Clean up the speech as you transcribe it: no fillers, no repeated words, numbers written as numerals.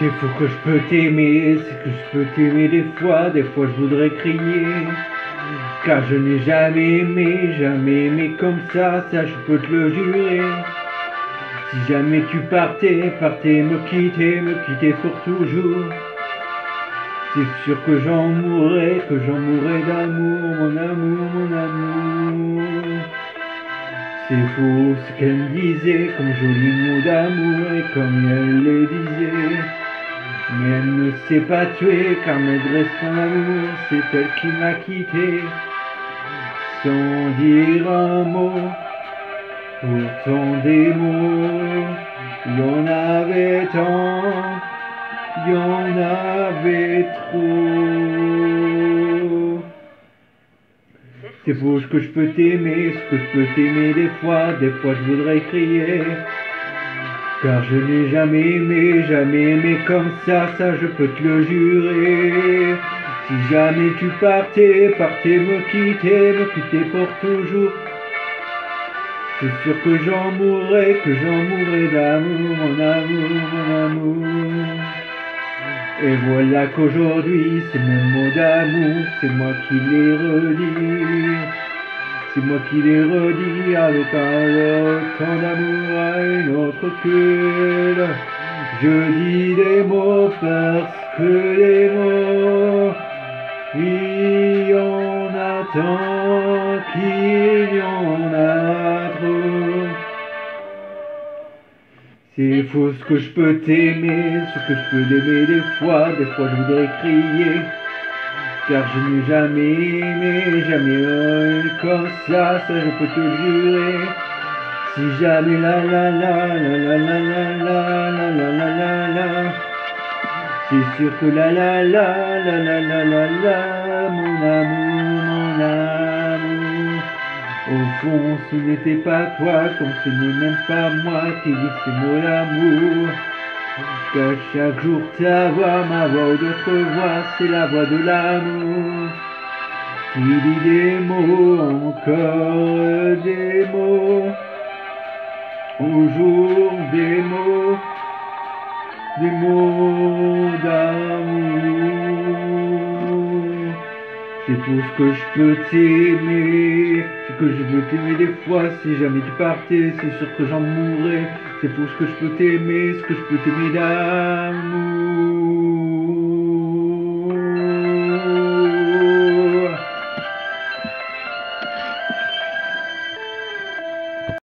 C'est fou que je peux t'aimer, c'est que je peux t'aimer des fois je voudrais crier. Car je n'ai jamais aimé comme ça je peux te le jurer. Si jamais tu partais me quitter pour toujours. C'est sûr que j'en mourrais d'amour, mon amour, mon amour. C'est faux ce qu'elle me disait, comme joli mot d'amour, et comme elle le disait. Mais elle ne s'est pas tuée, car malgré son amour, c'est elle qui m'a quitté. Sans dire un mot, pourtant des mots, il y en avait tant, il y en avait trop. C'est faux ce que je peux t'aimer, ce que je peux t'aimer des fois je voudrais crier. Car je n'ai jamais aimé comme ça je peux te le jurer. Si jamais tu partais me quitter pour toujours. C'est sûr que j'en mourrais d'amour, mon amour, mon amour. Et voilà qu'aujourd'hui, ces mêmes mots d'amour, c'est moi qui les redis. C'est moi qui les redis avec autant d'amour à une autre queue. Je dis des mots parce que des mots, il y en a tant qu'il y en a trop. C'est faux ce que je peux t'aimer, ce que je peux t'aimer des fois je voudrais crier. Car je n'ai jamais aimé comme ça je peux te le jurer. Si jamais la la la la la la la la la la la la, c'est sûr que la la la la la la la la, mon amour, mon amour. Au fond, ce n'était pas toi, comme ce n'est même pas moi qui dis ces mots d'amour. Car chaque jour ta voix, ma voix ou d'autres voix, c'est la voix de l'amour. Qui dit des mots, encore des mots, toujours des mots d'amour. C'est pour ce que je peux t'aimer, c'est que je veux t'aimer des fois. Si jamais tu partais, c'est sûr que j'en mourrais. C'est pour ce que je peux t'aimer, ce que je peux t'aimer d'amour.